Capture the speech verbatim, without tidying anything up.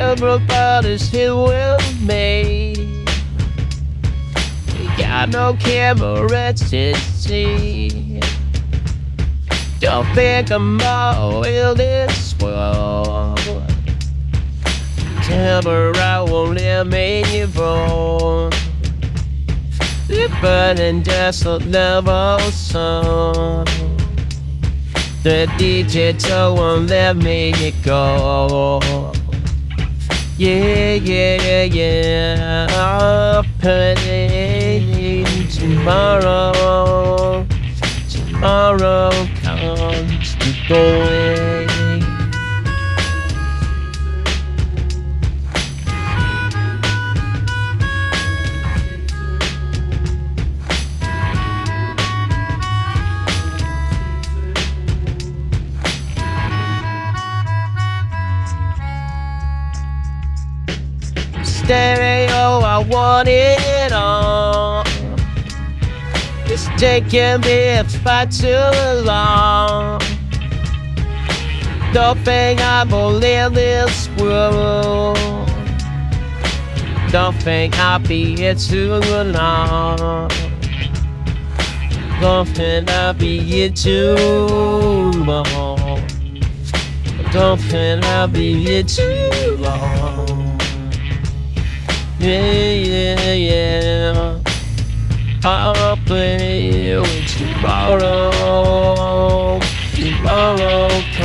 everybody's here with me. We got no camera to see. Don't think I'm all in this world. Camera won't let me roll. Burning just a level song. The digital won't let me go. Yeah, yeah, yeah. I'll put it tomorrow. Tomorrow comes to going. Stereo, I want it all. It's taking me far too long. Don't think I believe this world. Don't think I'll be here too long. Don't think I'll be here too long. Don't think I'll be here too long. Yeah, yeah, yeah. I'll play with tomorrow. Tomorrow.